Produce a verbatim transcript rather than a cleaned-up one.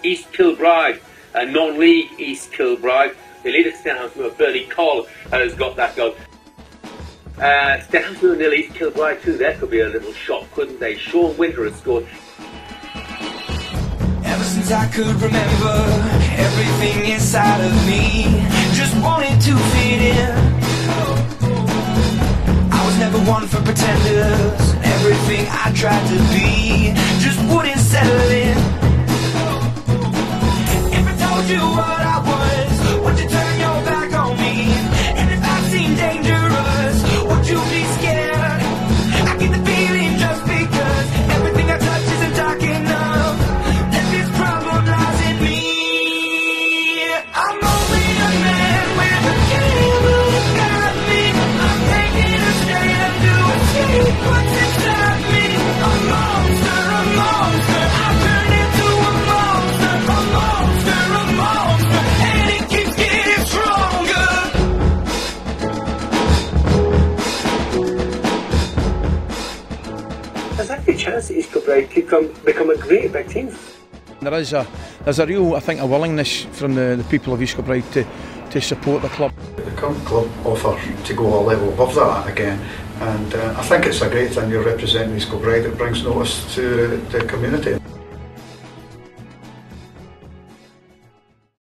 East Kilbride, uh, non-league East Kilbride. The leader Stenhousemoor, Bernie Cole, has got that goal. Uh, Stenhousemoor nil, East Kilbride two. There could be a little shock, couldn't they? Sean Winter has scored. Ever since I could remember, everything inside of me just wanted to fit in. I was never one for pretenders. Everything I tried to be just wouldn't settle in. If I told you what I was, would you turn your back on me? And if I seemed dangerous, would you be scared? I get the feeling just because everything I touch isn't dark enough, that this problem lies in me. I'm only a man with a camera got me. I'm taking a stand to escape what's inside me. A monster, a monster, I turn into a monster. A monster, a monster, and it keeps getting stronger. There's actually a chance that East Kilbride could come, become a great big team. There is a, there's a real, I think, a willingness from the, the people of East Kilbride to, to support the club. The current club offer to go a level above that again, and uh, I think it's a great thing you're representing East Kilbride. It brings notice to the community.